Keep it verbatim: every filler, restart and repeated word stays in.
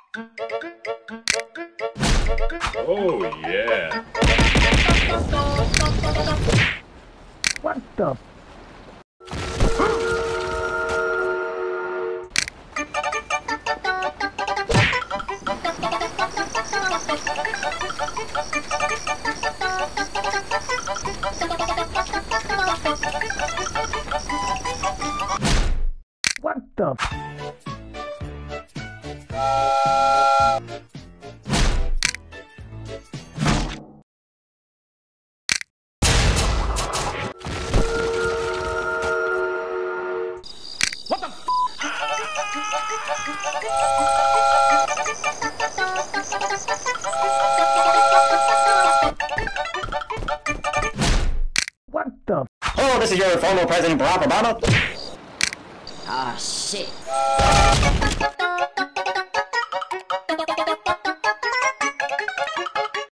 Oh yeah. What the? What the? What the? What the? Hello, this is your former President Barack Obama. Ah, shit.